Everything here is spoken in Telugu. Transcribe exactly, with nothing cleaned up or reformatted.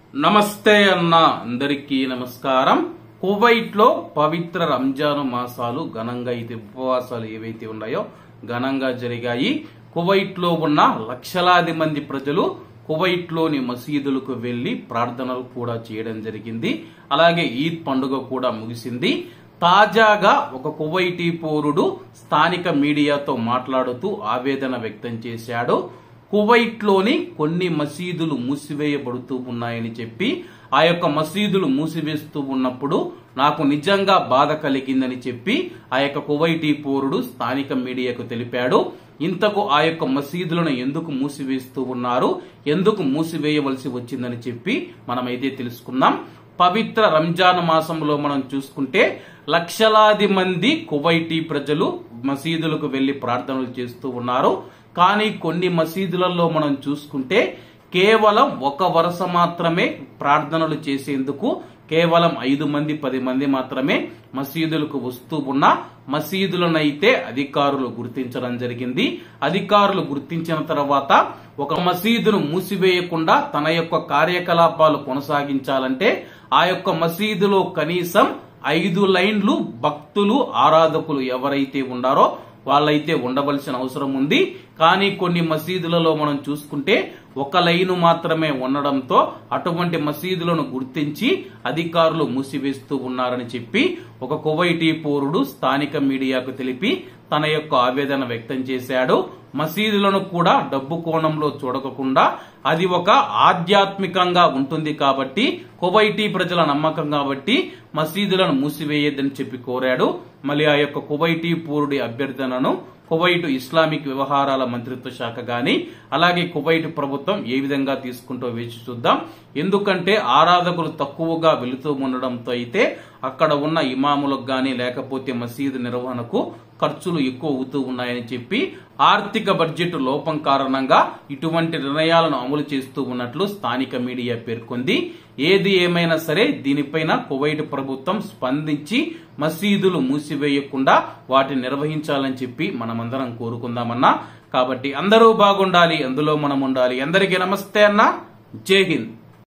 నమస్తే అన్న అందరికీ నమస్కారం. కువైట్ లో పవిత్ర రంజాన్ మాసాలు ఘనంగా అయితే ఉపవాసాలు ఏవైతే ఉన్నాయో ఘనంగా జరిగాయి. కువైట్ లో ఉన్న లక్షలాది మంది ప్రజలు కువైట్ లోని మసీదులకు వెళ్లి ప్రార్థనలు కూడా చేయడం జరిగింది. అలాగే ఈద్ పండుగ కూడా ముగిసింది. తాజాగా ఒక కువైటీ పౌరుడు స్థానిక మీడియాతో మాట్లాడుతూ ఆవేదన వ్యక్తం చేశాడు. కువైట్ లోని కొన్ని మసీదులు మూసివేయబడుతూ ఉన్నాయని చెప్పి ఆ యొక్క మసీదులు మూసివేస్తూ ఉన్నప్పుడు నాకు నిజంగా బాధ కలిగిందని చెప్పి ఆ యొక్క కువైటీ పౌరుడు స్థానిక మీడియాకు తెలిపాడు. ఇంతకు ఆ యొక్క మసీదులను ఎందుకు మూసివేస్తూ ఉన్నారు, ఎందుకు మూసివేయవలసి వచ్చిందని చెప్పి మనమైతే తెలుసుకుందాం. పవిత్ర రంజాన్ మాసంలో మనం చూసుకుంటే లక్షలాది మంది కువైటీ ప్రజలు మసీదులకు వెళ్లి ప్రార్థనలు చేస్తూ ఉన్నారు. కానీ కొన్ని మసీదులలో మనం చూసుకుంటే కేవలం ఒక వరుస మాత్రమే ప్రార్థనలు చేసేందుకు కేవలం ఐదు మంది పది మంది మాత్రమే మసీదులకు వస్తూ ఉన్న మసీదులనైతే అధికారులు గుర్తించడం జరిగింది. అధికారులు గుర్తించిన తర్వాత ఒక మసీదును మూసివేయకుండా తన యొక్క కార్యకలాపాలు కొనసాగించాలంటే ఆ యొక్క మసీదులో కనీసం ఐదు లైన్లు భక్తులు ఆరాధకులు ఎవరైతే ఉన్నారో వాళ్ళైతే ఉండవలసిన అవసరం ఉంది. కానీ కొన్ని మసీదులలో మనం చూసుకుంటే ఒక లైను మాత్రమే ఉండడంతో అటువంటి మసీదులను గుర్తించి అధికారులు మూసివేస్తూ ఉన్నారని చెప్పి ఒక కువైటీ పౌరుడు స్థానిక మీడియాకు తెలిపి తన యొక్క ఆవేదన వ్యక్తం చేశాడు. మసీదులను కూడా డబ్బు కోణంలో చూడకుండా అది ఒక ఆధ్యాత్మికంగా ఉంటుంది కాబట్టి, కువైటీ ప్రజల నమ్మకం కాబట్టి మసీదులను మూసివేయద్దని చెప్పి కోరాడు. మళ్ళీ ఆ యొక్క కువైటీ పౌరుడి అభ్యర్థనను కువైట్ ఇస్లామిక్ వ్యవహారాల మంత్రిత్వ శాఖ గాని అలాగే కువైట్ ప్రభుత్వం ఏ విధంగా తీసుకుంటూ వేచి చూద్దాం. ఎందుకంటే ఆరాధకులు తక్కువగా వెళుతూ ఉండడంతో అయితే అక్కడ ఉన్న ఇమాములకు గాని లేకపోతే మసీదు నిర్వహణకు ఖర్చులు ఎక్కువ అవుతూ ఉన్నాయని చెప్పి ఆర్థిక బడ్జెట్ లోపం కారణంగా ఇటువంటి నిర్ణయాలను అమలు చేస్తూ ఉన్నట్లు స్థానిక మీడియా పేర్కొంది. ఏది ఏమైనా సరే దీనిపైన కువైట్ ప్రభుత్వం స్పందించి మసీదులు మూసివేయకుండా వాటిని నిర్వహించాలని చెప్పి మనమందరం కోరుకుందామన్నా. కాబట్టి అందరూ బాగుండాలి, అందులో మనం ఉండాలి. అందరికీ నమస్తే అన్న. జై హింద్.